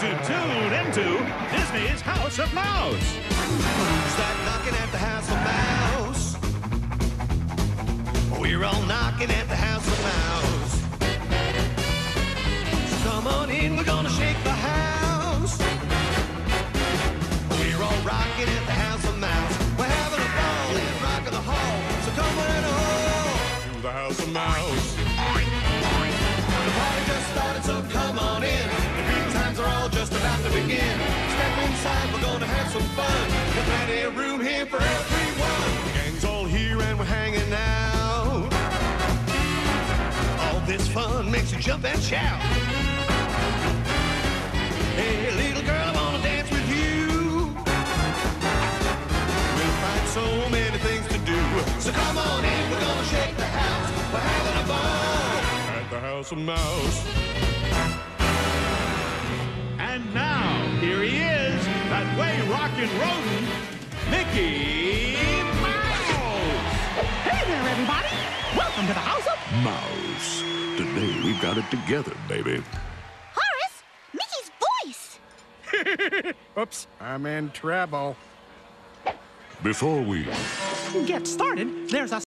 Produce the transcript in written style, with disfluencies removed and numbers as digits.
to tune into Disney's House of Mouse. Who's that knocking at the House of Mouse? We're all knocking at the House of Mouse. So come on in, we're gonna shake the house. We're all rocking at the House of Mouse. We're having a ball in Rock of the Hall. So come on to the House of Mouse. The party just started, so come on in. The good times are all just about to begin. Step inside, we're gonna have some fun. There's plenty of room here for everyone. The gang's all here and we're hanging out. All this fun makes you jump and shout. Hey, little girl, I wanna dance with you. We'll find so many things to do. So come on in, we're gonna shake the house. We're having a ball at the House of Mouse. And now, here he is, that way rockin' rodent, Mickey Mouse! Hey there, everybody! Welcome to the House of Mouse. Today we've got it together, baby. Horace, Mickey's voice! Oops, I'm in trouble. Before we Get started, there's a